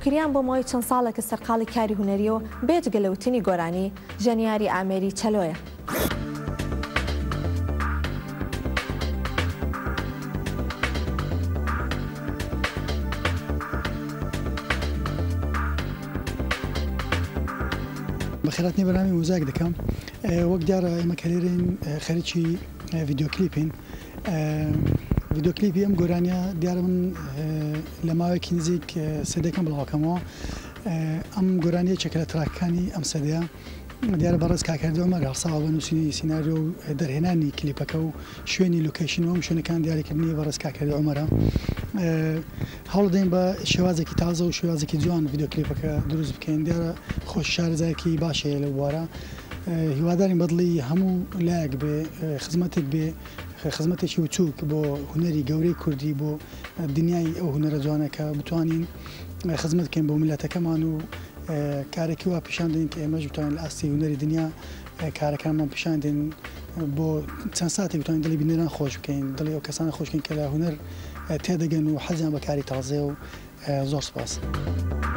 تەواوکریان بۆ ماوەی چەند ساڵێک سەرقاڵی کاری هونەری و بێجگە لەوتنی گۆرانی ژەنیاری ئامێری چەلۆیە. بەخێراتنی بەنامی وزاک دەکەم وەک دیارە ئێمە کە لێرەین خەریکی ڤیدیۆکلیپین. ڤیدیۆکلیپی ئەم گۆرانیە دیارە من لە ماوەیەکی نزیک سەدەکەم بڵاوکەمەوە. ئەم گۆرانیە چێکە لە تراکەکانی ئەم سەدەیە دیارە بەڕێز کاکردەوە هەڵساوە بە نووسینی سیناریۆ و دەرهێنانی کلیپەکە و شوێنی لۆکیشنەوەم شوێنەکان دیاریکردنی بەڕێز کاکردە عومەرە. هەوڵ دەین بە شێوازێکی تازە و شێوازێکی جوان ڤیدیۆکلیپەکە دروست بکەین. دیارە خۆش شارەزایەکی باشەیە لە بوارە. هیوادارین بەدڵی هەموو لایەک بێ خزمەتێک بێ خزمەتێکی وچووک بۆ هونەری گەورەی کوردی بۆ دنیای ئەو هونەرە جوانەکە بتوانین خزمەت بکەین بۆ میلەتەکەمان و کارێکی وا پیشان دەین کە ئێمەش بتوانین لە ئاستی هونەری دنیا کارەکانمان پیشان دێن بۆ چەند ساتێک بتوانین دڵی بینەران خۆش بکەین، دڵی ئەو کەسانە خۆش بکەین کە لە هونەر تێدەگەن و حەزیان بە کاری تازە و زۆر سوپاس.